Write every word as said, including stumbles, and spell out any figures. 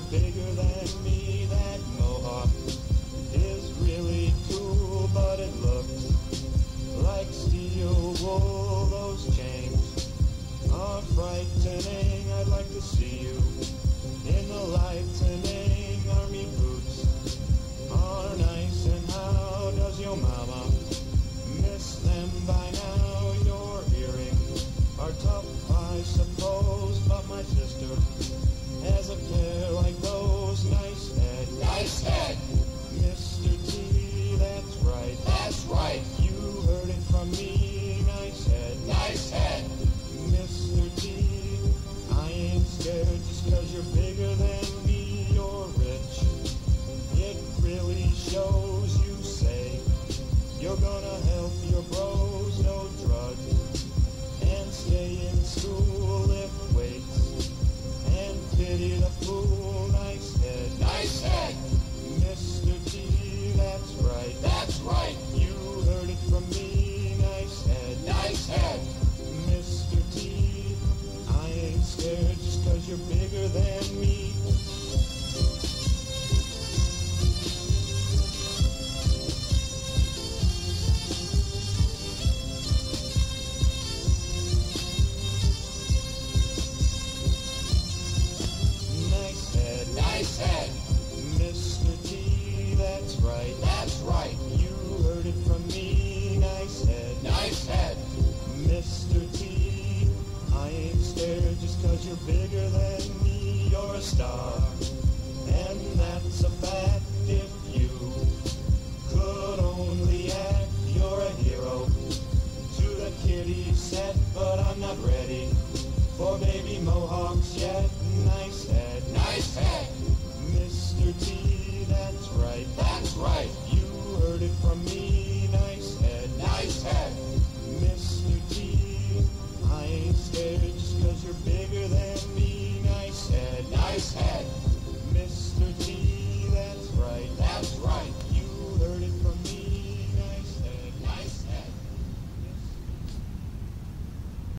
bigger than me. That mohawk is really cool, but it looks like steel wool. Those chains are frightening. I'd like to see you in the lightning. Army boots are nice, and how does your mama miss them by now? Your earrings are tough, I suppose, but my sister has a pair like those. Nice head, Nice head. Mister T, that's right. That's right. You heard it from me. Nice head, Nice head. Mister T. I ain't scared just 'cause you're bigger than me. You're rich, it really shows. You say you're gonna help your bros, no drugs, and stay in school, lift weights, and pity the fool. Nice head, Nice head. Mister T, that's right. That's right. You heard it from me. Nice head, Nice head. Mister T. I ain't scared just 'cause you're bigger than me. Nice head, Nice head. Mister T, that's right. That's right. You heard it from me. Nice head, Nice head. Mister T. I ain't scared just 'cause you're bigger than me. You're a star, and that's a fact. If you could only act, you're a hero to the kiddie set. But I'm not ready for baby mohawks yet. Nice head, Nice head. Mister T, that's right. That's right. You heard it from me. Nice head, Nice head. Mister T. I ain't scared just 'cause you're bigger than